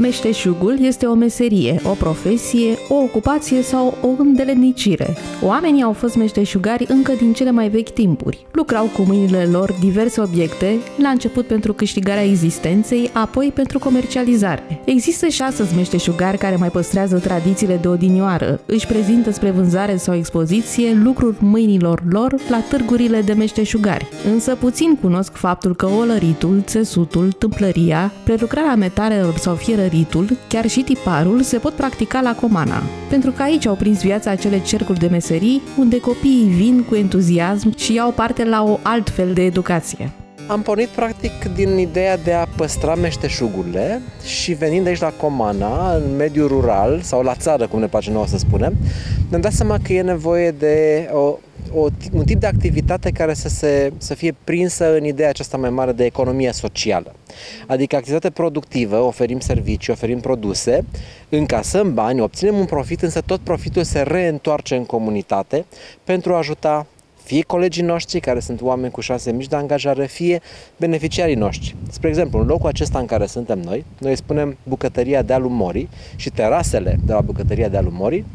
Meșteșugul este o meserie, o profesie, o ocupație sau o îndeletnicire. Oamenii au fost meșteșugari încă din cele mai vechi timpuri. Lucrau cu mâinile lor diverse obiecte, la început pentru câștigarea existenței, apoi pentru comercializare. Există și astăzi meșteșugari care mai păstrează tradițiile de odinioară, își prezintă spre vânzare sau expoziție lucruri mâinilor lor la târgurile de meșteșugari. Însă puțin cunosc faptul că olăritul, țesutul, tâmplăria, prelucrarea metalelor sau fierăritul, chiar și tiparul se pot practica la Comana. Pentru că aici au prins viața acele cercuri de meserii unde copiii vin cu entuziasm și iau parte la o altfel de educație. Am pornit practic din ideea de a păstra meșteșugurile și venind aici la Comana, în mediul rural sau la țară, cum ne place nouă să spunem, ne-am dat seama că e nevoie de un tip de activitate care să fie prinsă în ideea aceasta mai mare de economie socială. Adică activitate productivă, oferim servicii, oferim produse, încasăm bani, obținem un profit, însă tot profitul se reîntoarce în comunitate pentru a ajuta fie colegii noștri, care sunt oameni cu șanse mici de angajare, fie beneficiarii noștri. Spre exemplu, în locul acesta în care suntem noi spunem Bucătăria Dealul Morii și terasele de la Bucătăria Dealul Morii,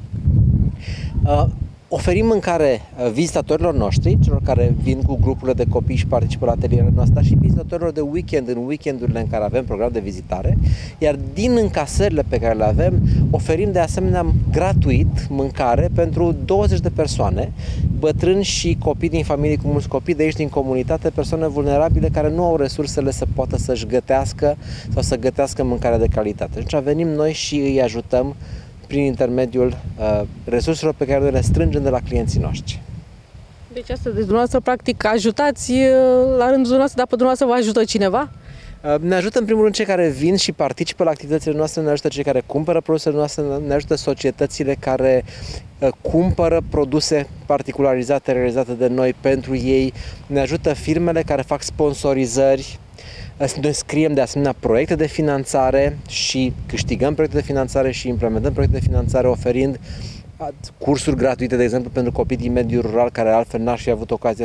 oferim mâncare vizitatorilor noștri, celor care vin cu grupurile de copii și participă la atelierele noastre, și vizitatorilor de weekend, în weekendurile în care avem program de vizitare, iar din încasările pe care le avem, oferim de asemenea gratuit mâncare pentru 20 de persoane, bătrâni și copii din familii cu mulți copii de aici din comunitate, persoane vulnerabile care nu au resursele să poată să-și gătească sau să gătească mâncare de calitate. Deci venim noi și îi ajutăm prin intermediul resurselor pe care le strângem de la clienții noștri. Deci asta, dumneavoastră, practic, ajutați la rândul dumneavoastră, dar pe dumneavoastră vă ajută cineva? Ne ajută în primul rând cei care vin și participă la activitățile noastre, ne ajută cei care cumpără produsele noastre, ne ajută societățile care cumpără produse particularizate, realizate de noi pentru ei, ne ajută firmele care fac sponsorizări. Noi scriem de asemenea proiecte de finanțare și câștigăm proiecte de finanțare și implementăm proiecte de finanțare oferind cursuri gratuite, de exemplu, pentru copii din mediul rural care altfel n-ar fi avut ocazia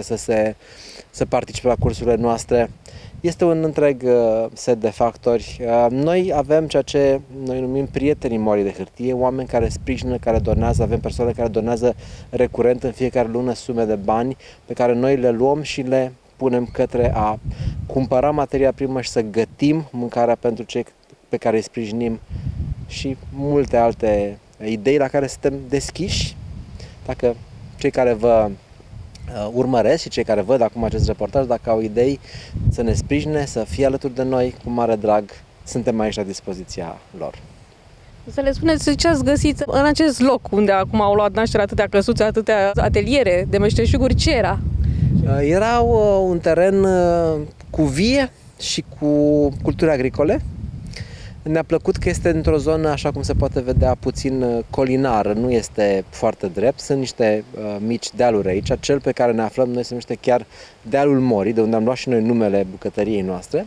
să participe la cursurile noastre. Este un întreg set de factori. Noi avem ceea ce noi numim prietenii Morii de Hârtie, oameni care sprijină, care donează, avem persoane care donează recurent în fiecare lună sume de bani pe care noi le luăm și le punem către a cumpăra materia primă și să gătim mâncarea pentru cei pe care îi sprijinim și multe alte idei la care suntem deschiși. Dacă cei care vă urmăresc și cei care văd acum acest reportaj, dacă au idei să ne sprijine, să fie alături de noi, cu mare drag, suntem aici la dispoziția lor. Să le spuneți ce ați găsit în acest loc unde acum au luat naștere atâtea căsuțe, atâtea ateliere de meșteșuguri, ce era? Era un teren cu vie și cu culturi agricole. Ne-a plăcut că este într-o zonă, așa cum se poate vedea, puțin colinară, nu este foarte drept. Sunt niște mici dealuri aici. Cel pe care ne aflăm noi se numește chiar Dealul Morii, de unde am luat și noi numele bucătăriei noastre.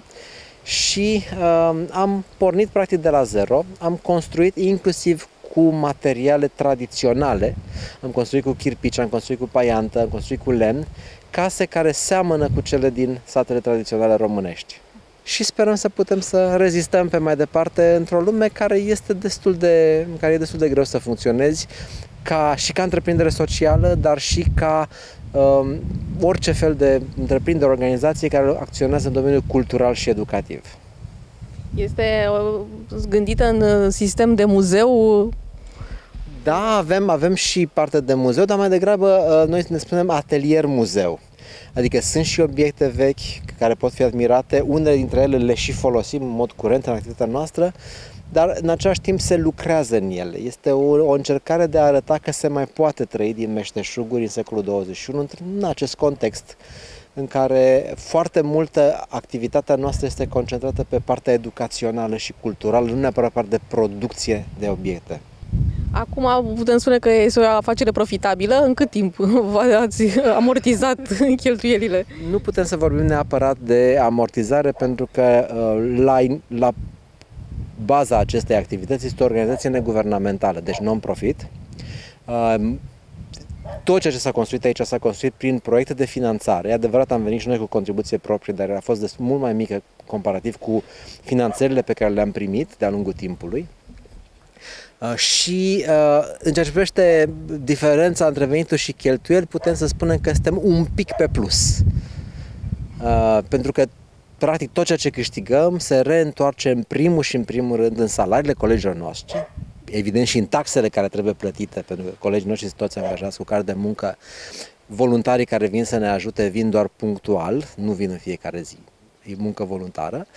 Și am pornit practic de la zero, am construit inclusiv cu materiale tradiționale, am construit cu chirpici, am construit cu paiantă, am construit cu lemn, case care seamănă cu cele din satele tradiționale românești. Și sperăm să putem să rezistăm pe mai departe într-o lume care e destul de greu să funcționezi, ca întreprindere socială, dar și ca orice fel de întreprindere, organizație care acționează în domeniul cultural și educativ. Este gândită în sistem de muzeu? Da, avem și parte de muzeu, dar mai degrabă noi ne spunem atelier-muzeu. Adică sunt și obiecte vechi care pot fi admirate, unele dintre ele le și folosim în mod curent în activitatea noastră, dar în același timp se lucrează în ele. Este o încercare de a arăta că se mai poate trăi din meșteșuguri în secolul 21 în acest context în care foarte multă activitatea noastră este concentrată pe partea educațională și culturală, nu neapărat partea de producție de obiecte. Acum putem spune că este o afacere profitabilă. În cât timp ați amortizat cheltuielile? Nu putem să vorbim neapărat de amortizare pentru că la baza acestei activități este o organizație neguvernamentală, deci non-profit. tot ceea ce s-a construit aici s-a construit prin proiecte de finanțare. E adevărat, am venit și noi cu contribuție proprie, dar a fost mult mai mică comparativ cu finanțările pe care le-am primit de-a lungul timpului. Și în ceea ce privește diferența între venituri și cheltuieli, putem să spunem că suntem un pic pe plus. Pentru că practic tot ceea ce câștigăm se reîntoarce în primul rând în salariile colegilor noștri, evident și în taxele care trebuie plătite, pentru că colegii noștri sunt toți angajați cu card de muncă. Voluntarii care vin să ne ajute vin doar punctual, nu vin în fiecare zi, e muncă voluntară.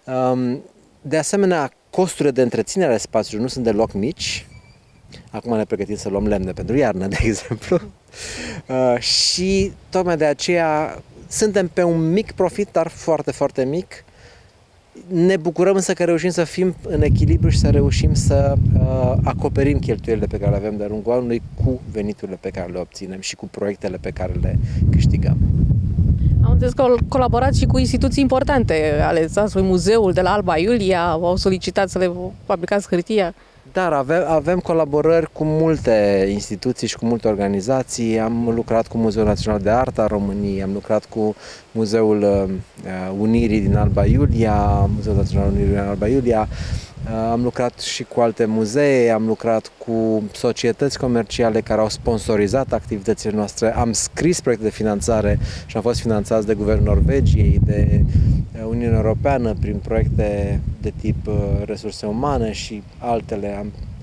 De asemenea, costurile de întreținere a spațiului nu sunt deloc mici. Acum ne pregătim să luăm lemne pentru iarnă, de exemplu. Și tocmai de aceea suntem pe un mic profit, dar foarte, foarte mic. Ne bucurăm însă că reușim să fim în echilibru și să reușim să acoperim cheltuielile pe care le avem de-a lungul anului cu veniturile pe care le obținem și cu proiectele pe care le câștigăm. Am înțeles că colaborați și cu instituții importante ale țarului, Muzeul de la Alba Iulia, au solicitat să le fabricați hârtia. Dar avem colaborări cu multe instituții și cu multe organizații. Am lucrat cu Muzeul Național de Artă a României, am lucrat cu Muzeul Unirii din Alba Iulia, Muzeul Național Unirii din Alba Iulia, am lucrat și cu alte muzee, am lucrat cu societăți comerciale care au sponsorizat activitățile noastre, am scris proiecte de finanțare și am fost finanțați de Guvernul Norvegiei, de Uniunea Europeană prin proiecte de tip resurse umane și altele.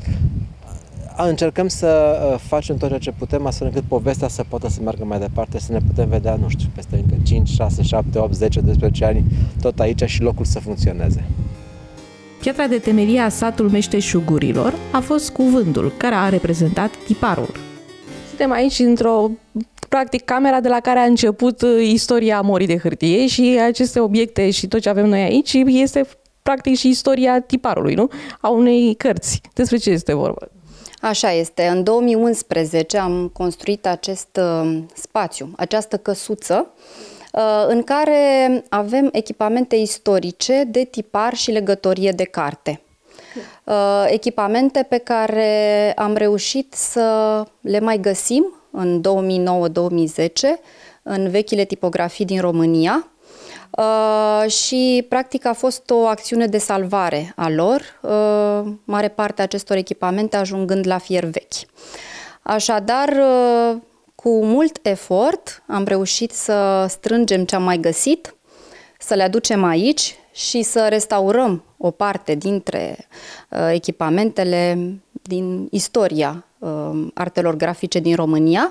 Încercăm să facem tot ceea ce putem astfel încât povestea să poată să meargă mai departe, să ne putem vedea, nu știu, peste încă 5, 6, 7, 8, 10, 12 ani tot aici și locul să funcționeze. Piatra de temelie a satului Meșteșugurilor a fost cuvântul care a reprezentat tiparul. Suntem aici practic, camera de la care a început istoria morii de hârtie și aceste obiecte și tot ce avem noi aici este practic și istoria tiparului, nu? A unei cărți. Despre ce este vorba? Așa este. În 2011 am construit acest spațiu, această căsuță, în care avem echipamente istorice de tipar și legătorie de carte. Echipamente pe care am reușit să le mai găsim în 2009-2010 în vechile tipografii din România și practic a fost o acțiune de salvare a lor, mare parte a acestor echipamente ajungând la fier vechi. Așadar, cu mult efort am reușit să strângem ce am mai găsit, să le aducem aici și să restaurăm o parte dintre echipamentele din istoria artelor grafice din România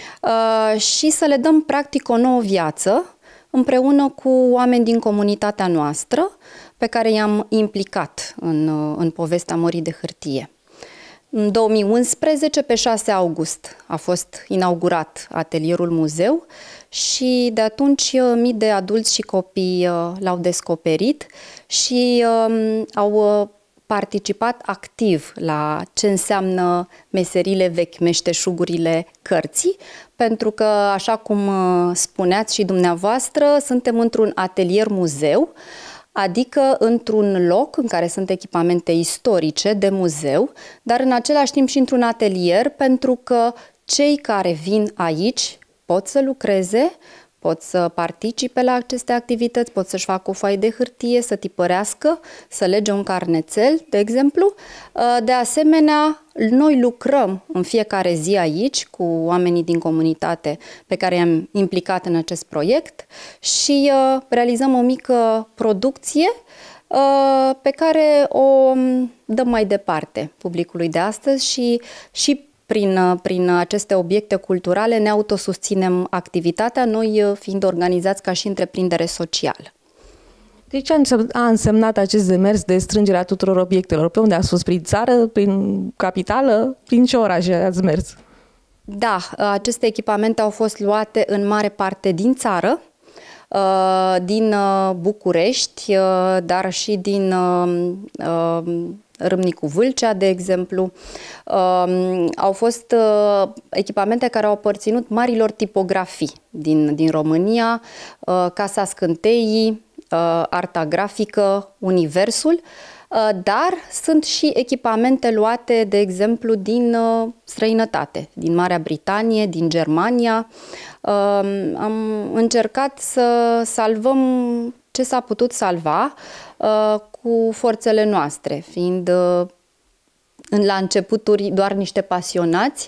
și să le dăm practic o nouă viață împreună cu oameni din comunitatea noastră pe care i-am implicat în povestea morii de hârtie. În 2011, pe 6 august, a fost inaugurat atelierul muzeu și de atunci mii de adulți și copii l-au descoperit și au participat activ la ce înseamnă meserile vechi, meșteșugurile cărții, pentru că, așa cum spuneați și dumneavoastră, suntem într-un atelier muzeu, adică într-un loc în care sunt echipamente istorice de muzeu, dar în același timp și într-un atelier, pentru că cei care vin aici pot să lucreze, pot să participe la aceste activități, pot să-și facă o foaie de hârtie, să tipărească, să lege un carnețel, de exemplu. De asemenea, noi lucrăm în fiecare zi aici cu oamenii din comunitate pe care i-am implicat în acest proiect și realizăm o mică producție pe care o dăm mai departe publicului de astăzi și prin aceste obiecte culturale ne autosusținem activitatea, noi fiind organizați ca și întreprindere socială. Deci ce a însemnat acest demers de strângere a tuturor obiectelor? Pe unde ați fost? Prin țară? Prin capitală? Prin ce orașe ați mers? Da, aceste echipamente au fost luate în mare parte din țară, din București, dar și din Râmnicu Vâlcea, de exemplu. Au fost echipamente care au aparținut marilor tipografii din România, Casa Scânteii, Arta Grafică, Universul, dar sunt și echipamente luate, de exemplu, din străinătate, din Marea Britanie, din Germania. Am încercat să salvăm ce s-a putut salva cu forțele noastre, fiind la începuturi doar niște pasionați,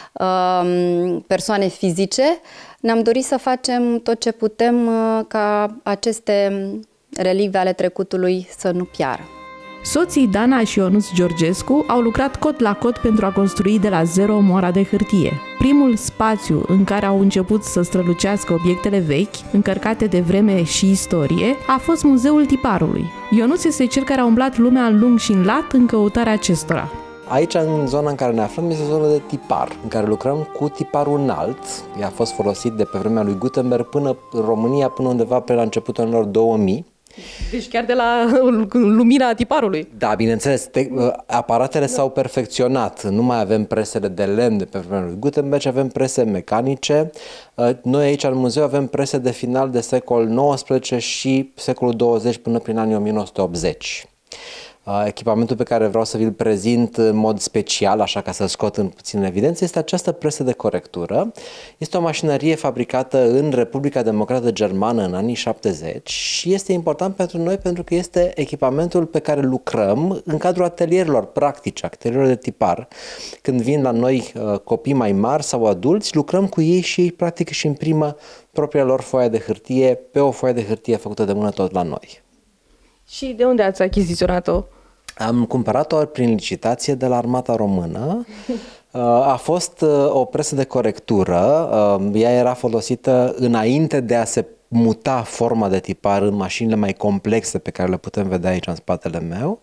persoane fizice. Ne-am dorit să facem tot ce putem ca aceste relicve ale trecutului să nu piară. Soții Dana și Ionuț Georgescu au lucrat cot la cot pentru a construi de la zero moara de hârtie. Primul spațiu în care au început să strălucească obiectele vechi, încărcate de vreme și istorie, a fost Muzeul Tiparului. Ionuț este cel care a umblat lumea în lung și în lat în căutarea acestora. Aici, în zona în care ne aflăm, este o zonă de tipar, în care lucrăm cu tiparul înalt. Ea a fost folosit de pe vremea lui Gutenberg până în România, până undeva pe la începutul anilor 2000. Deci chiar de la lumina tiparului. Da, bineînțeles, aparatele s-au perfecționat. Nu mai avem presele de lemn de pe vremea lui Gutenberg, ci avem prese mecanice. Noi aici în muzeu avem prese de final de secol XIX și secolul 20 până prin anii 1980. Echipamentul pe care vreau să vi-l prezint în mod special, așa ca să-l scot în puțin în evidență, este această presă de corectură. Este o mașinărie fabricată în Republica Democrată Germană în anii 70 și este important pentru noi pentru că este echipamentul pe care lucrăm în cadrul atelierilor practice, atelierilor de tipar. Când vin la noi copii mai mari sau adulți, lucrăm cu ei și ei practic își imprimă propria lor foaie de hârtie pe o foaie de hârtie făcută de mână tot la noi. Și de unde ați achiziționat-o? Am cumpărat-o prin licitație de la Armata Română. A fost o presă de corectură. Ea era folosită înainte de a se muta forma de tipar în mașinile mai complexe pe care le putem vedea aici în spatele meu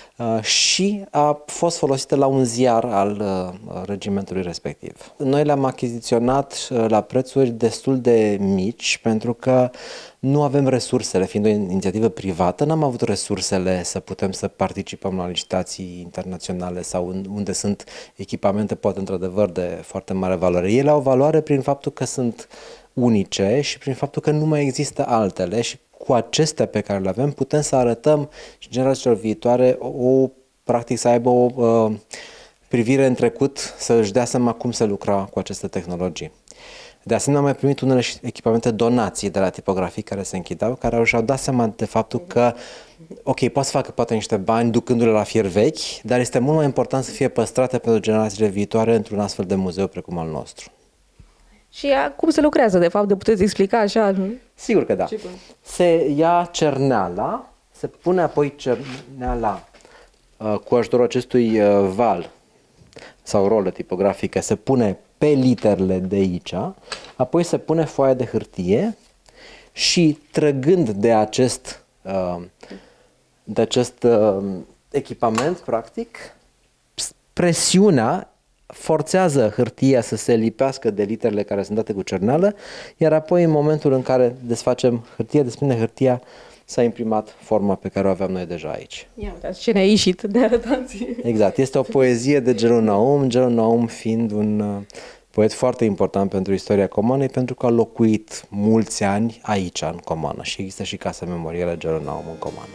și a fost folosită la un ziar al regimentului respectiv. Noi le-am achiziționat la prețuri destul de mici pentru că nu avem resursele, fiind o inițiativă privată, n-am avut resursele să putem să participăm la licitații internaționale sau unde sunt echipamente, poate într-adevăr, de foarte mare valoare. Ele au valoare prin faptul că sunt unice și prin faptul că nu mai există altele și cu acestea pe care le avem putem să arătăm și generațiilor viitoare practic să aibă o privire în trecut, să își dea seama cum se lucra cu aceste tehnologii. De asemenea, am mai primit unele echipamente donații de la tipografii care se închideau, care și-au dat seama de faptul că, ok, poate să facă poate niște bani ducându-le la fier vechi, dar este mult mai important să fie păstrate pentru generațiile viitoare într-un astfel de muzeu precum al nostru. Și cum se lucrează, de fapt, de puteți explica așa? Sigur că da. Se ia cerneala, se pune apoi cerneala cu ajutorul acestui val sau rolă tipografică, se pune pe literele de aici, apoi se pune foaia de hârtie și trăgând de acest echipament, practic, presiunea forțează hârtia să se lipească de literele care sunt date cu cerneală, iar apoi în momentul în care desfacem hârtia, desprinde hârtia, s-a imprimat forma pe care o aveam noi deja aici. Ia uitați ce ne-a ieșit de arătați. Exact, este o poezie de Gelu Naum, Gelu Naum fiind un poet foarte important pentru istoria Comanei, pentru că a locuit mulți ani aici, în Comană, și există și casa memorială Gelu Naum în Comană.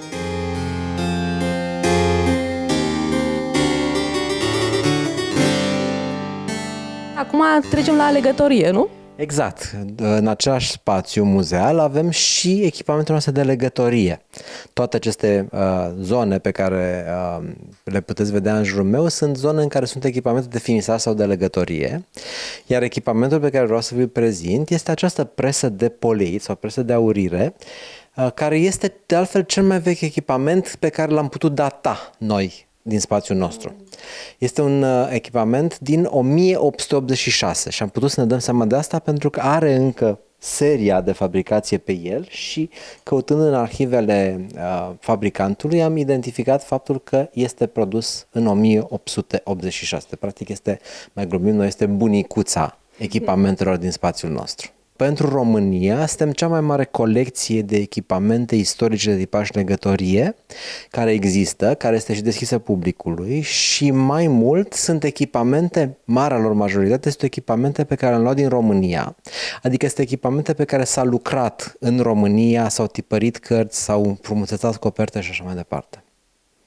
Acum trecem la legătorie, nu? Exact. În același spațiu muzeal avem și echipamentele noastre de legătorie. Toate aceste zone pe care le puteți vedea în jurul meu sunt zone în care sunt echipamente de finisaj sau de legătorie, iar echipamentul pe care vreau să vi-l prezint este această presă de poleit sau presă de aurire, care este de altfel cel mai vechi echipament pe care l-am putut data noi din spațiul nostru. Este un echipament din 1886 și am putut să ne dăm seama de asta pentru că are încă seria de fabricație pe el și căutând în arhivele fabricantului am identificat faptul că este produs în 1886. Practic este, mai glumim noi, este bunicuța echipamentelor din spațiul nostru. Pentru România suntem cea mai mare colecție de echipamente istorice de tipar și legătorie care există, care este și deschisă publicului și mai mult sunt echipamente, marea lor majoritate, sunt echipamente pe care le-am luat din România, adică sunt echipamente pe care s-a lucrat în România, s-au tipărit cărți, s-au frumusețat coperte și așa mai departe.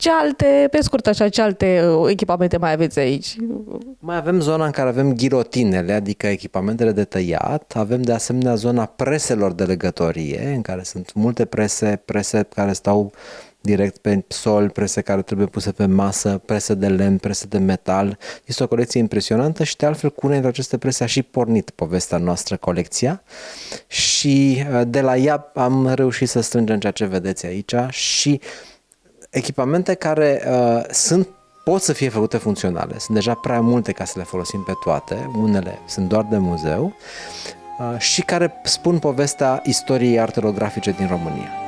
pe scurt așa, ce alte echipamente mai aveți aici? Mai avem zona în care avem ghilotinele, adică echipamentele de tăiat. Avem de asemenea zona preselor de legătorie, în care sunt multe prese care stau direct pe sol, prese care trebuie puse pe masă, prese de lemn, prese de metal. Este o colecție impresionantă și de altfel cu una dintre aceste prese a și pornit povestea noastră, colecția, și de la ea am reușit să strângem ceea ce vedeți aici și echipamente care pot să fie făcute funcționale. Sunt deja prea multe ca să le folosim pe toate, unele sunt doar de muzeu și care spun povestea istoriei artelor grafice din România.